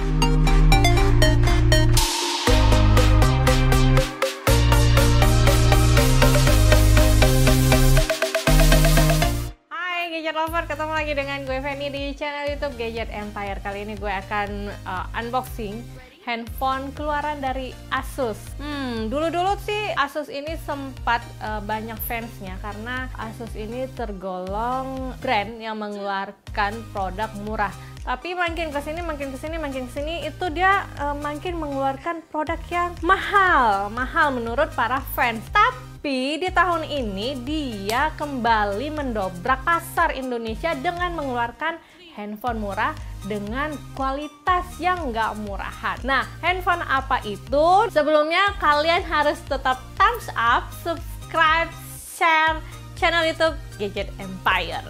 Gadget lover, ketemu lagi dengan gue Feni di channel YouTube Gadget Empire. Kali ini gue akan unboxing handphone keluaran dari Asus. Dulu-dulu sih Asus ini sempat banyak fansnya karena Asus ini tergolong brand yang mengeluarkan produk murah. Tapi makin kesini itu dia makin mengeluarkan produk yang mahal menurut para fans. Tapi di tahun ini dia kembali mendobrak pasar Indonesia dengan mengeluarkan handphone murah dengan kualitas yang nggak murahan. Nah, handphone apa itu? Sebelumnya kalian harus tetap thumbs up, subscribe, share channel YouTube Gadget Empire.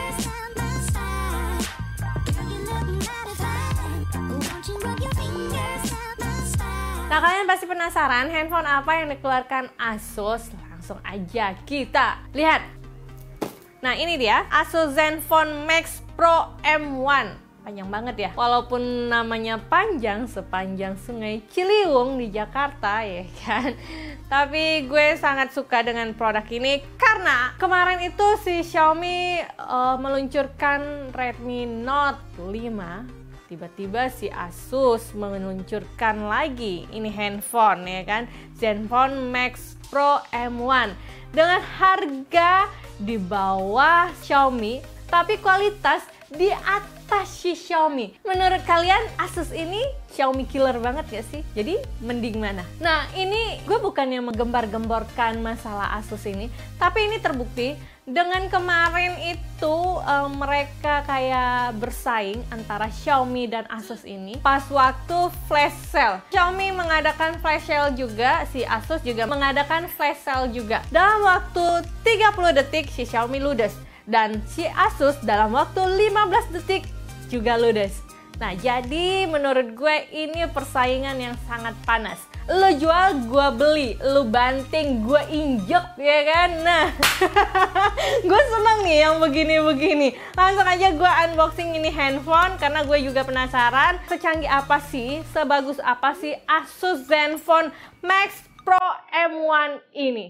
Nah, kalian pasti penasaran handphone apa yang dikeluarkan Asus? Langsung aja kita lihat. Nah, ini dia Asus Zenfone Max Pro M1. Panjang banget ya. Walaupun namanya panjang sepanjang Sungai Ciliwung di Jakarta ya kan. Tapi gue sangat suka dengan produk ini karena kemarin itu si Xiaomi meluncurkan Redmi Note 5. Tiba-tiba si Asus meluncurkan lagi ini handphone ya kan, Zenfone Max Pro M1 dengan harga di bawah Xiaomi tapi kualitas di atas si Xiaomi. Menurut kalian Asus ini Xiaomi killer banget gak sih? Jadi mending mana? Nah, ini gue bukannya menggembar-gemborkan masalah Asus ini, tapi ini terbukti dengan kemarin itu mereka kayak bersaing antara Xiaomi dan Asus ini pas waktu flash sale. Xiaomi mengadakan flash sale juga, si Asus juga mengadakan flash sale juga. Dalam waktu 30 detik si Xiaomi ludes dan si Asus dalam waktu 15 detik juga ludes. Nah, jadi menurut gue ini persaingan yang sangat panas. Lo jual, gue beli. Lo banting, gue injek, ya kan? Nah, gue seneng nih yang begini-begini. Langsung aja gue unboxing ini handphone karena gue juga penasaran secanggih apa sih, sebagus apa sih Asus Zenfone Max Pro M1 ini.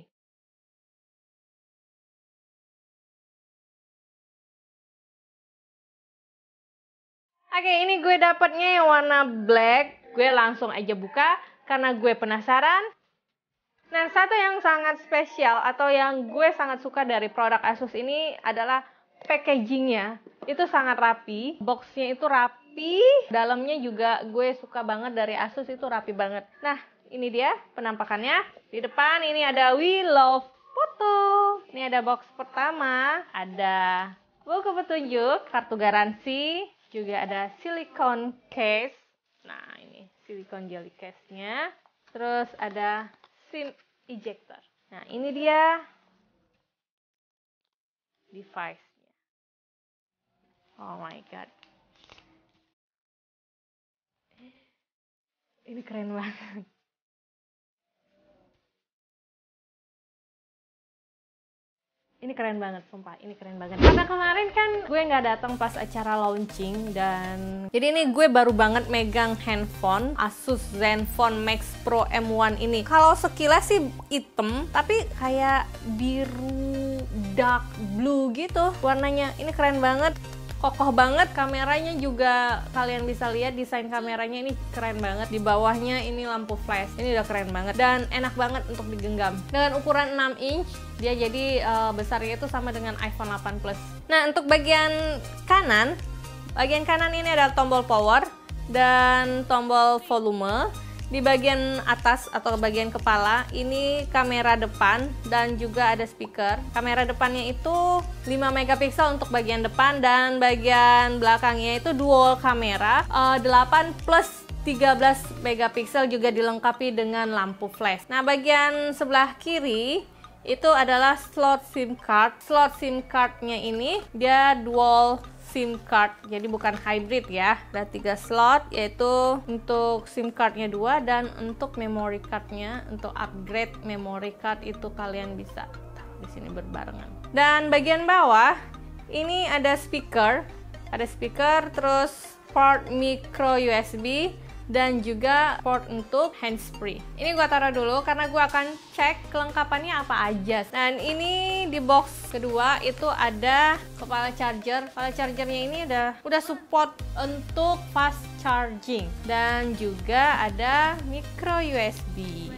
Oke, ini gue dapetnya yang warna black. Gue langsung aja buka karena gue penasaran. Nah, satu yang sangat spesial atau yang gue sangat suka dari produk Asus ini adalah packagingnya. Itu sangat rapi, boxnya itu rapi, dalamnya juga gue suka banget dari Asus, itu rapi banget. Nah, ini dia penampakannya. Di depan ini ada We Love Photo. Ini ada box pertama, ada buku petunjuk, kartu garansi, juga ada silicone case. Nah, ini silicone jelly case-nya. Terus ada SIM ejector. Nah, ini dia device-nya. Oh my god. Ini keren banget. Ini keren banget, sumpah. Ini keren banget. Karena kemarin kan gue nggak datang pas acara launching dan jadi ini gue baru banget megang handphone Asus Zenfone Max Pro M1 ini. Kalau sekilas sih hitam, tapi kayak biru dark blue gitu warnanya. Ini keren banget. Kokoh banget, kameranya juga kalian bisa lihat desain kameranya ini keren banget. Di bawahnya ini lampu flash, ini udah keren banget dan enak banget untuk digenggam. Dengan ukuran 6 inch, dia jadi besarnya itu sama dengan iPhone 8 Plus. Nah, untuk bagian kanan ini ada tombol power dan tombol volume. Di bagian atas atau bagian kepala ini kamera depan dan juga ada speaker. Kamera depannya itu 5 megapiksel untuk bagian depan dan bagian belakangnya itu dual kamera 8 plus 13 megapiksel juga dilengkapi dengan lampu flash. Nah, bagian sebelah kiri itu adalah slot SIM card. Slot SIM cardnya ini dia dual SIM card, jadi bukan hybrid ya. Ada 3 slot, yaitu untuk SIM cardnya 2 dan untuk memory cardnya, untuk upgrade memory card itu kalian bisa di sini berbarengan. Dan bagian bawah ini ada speaker terus port micro USB, dan juga port untuk handsfree. Ini gua taruh dulu karena gua akan cek kelengkapannya apa aja. Dan ini di box kedua itu ada kepala charger. Kepala chargernya ini udah support untuk fast charging, dan juga ada micro USB.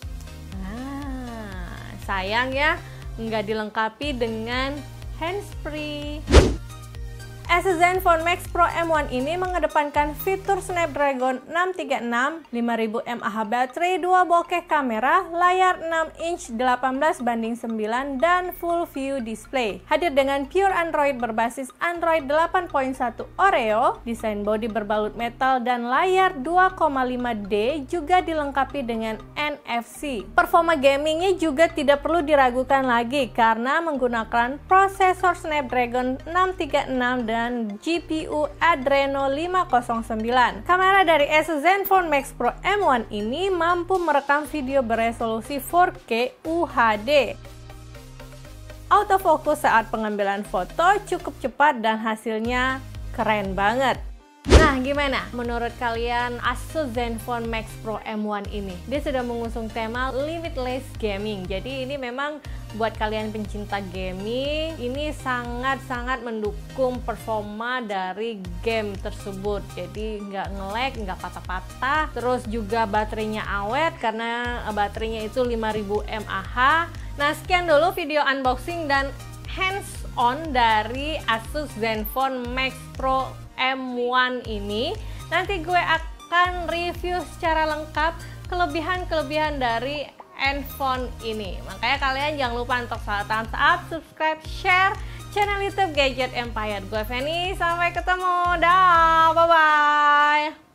Nah, sayang ya nggak dilengkapi dengan handsfree. Asus Zenfone Max Pro M1 ini mengedepankan fitur Snapdragon 636, 5000 mAh baterai, 2 bokeh kamera, layar 6 inch 18:9 dan full view display. Hadir dengan pure Android berbasis Android 8.1 Oreo, desain bodi berbalut metal dan layar 2,5D, juga dilengkapi dengan NFC. Performa gamingnya juga tidak perlu diragukan lagi karena menggunakan prosesor Snapdragon 636 dan GPU Adreno 509. Kamera dari Asus Zenfone Max Pro M1 ini mampu merekam video beresolusi 4K UHD. Autofocus saat pengambilan foto cukup cepat dan hasilnya keren banget. Nah, gimana menurut kalian Asus Zenfone Max Pro M1 ini? Dia sudah mengusung tema limitless gaming. Jadi ini memang buat kalian pencinta gaming, ini sangat-sangat mendukung performa dari game tersebut. Jadi nggak nge-lag, nggak patah-patah. Terus juga baterainya awet karena baterainya itu 5000 mAh. Nah, sekian dulu video unboxing dan hands-on dari Asus Zenfone Max Pro M1 ini. Nanti gue akan review secara lengkap kelebihan-kelebihan dari handphone ini. Makanya kalian jangan lupa untuk selalu thumbs up, subscribe, share channel YouTube Gadget Empire. Gue Feni, sampai ketemu. Dah, bye-bye.